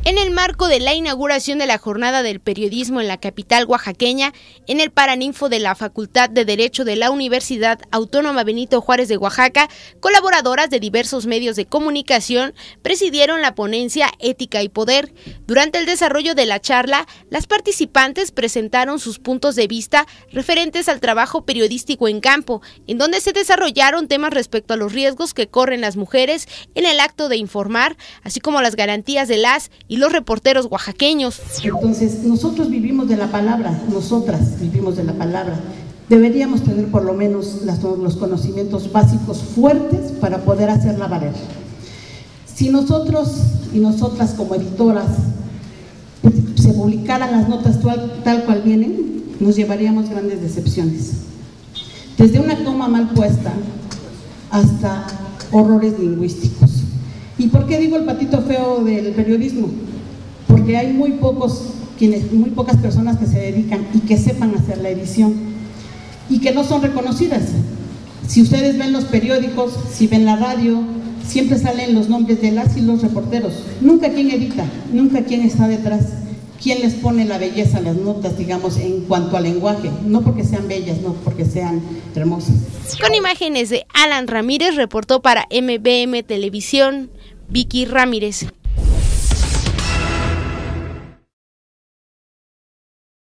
En el marco de la inauguración de la Jornada del Periodismo en la capital oaxaqueña, en el Paraninfo de la Facultad de Derecho de la Universidad Autónoma Benito Juárez de Oaxaca, colaboradoras de diversos medios de comunicación presidieron la ponencia Ética y Poder. Durante el desarrollo de la charla, las participantes presentaron sus puntos de vista referentes al trabajo periodístico en campo, en donde se desarrollaron temas respecto a los riesgos que corren las mujeres en el acto de informar, así como las garantías de las y los reporteros oaxaqueños. Entonces, nosotros vivimos de la palabra, nosotras vivimos de la palabra. Deberíamos tener por lo menos los conocimientos básicos fuertes para poder hacerla valer. Si nosotros y nosotras como editoras se publicaran las notas tal cual vienen, nos llevaríamos grandes decepciones. Desde una toma mal puesta hasta horrores lingüísticos. ¿Y por qué digo el patito feo del periodismo? Porque hay muy pocas personas que se dedican y que sepan hacer la edición y que no son reconocidas. Si ustedes ven los periódicos, si ven la radio, siempre salen los nombres de las y los reporteros. Nunca quién edita, nunca quién está detrás, quién les pone la belleza a las notas, digamos, en cuanto al lenguaje. No porque sean bellas, no porque sean hermosas. Con imágenes de Alan Ramírez, reportó para MBM Televisión, Vicky Ramírez.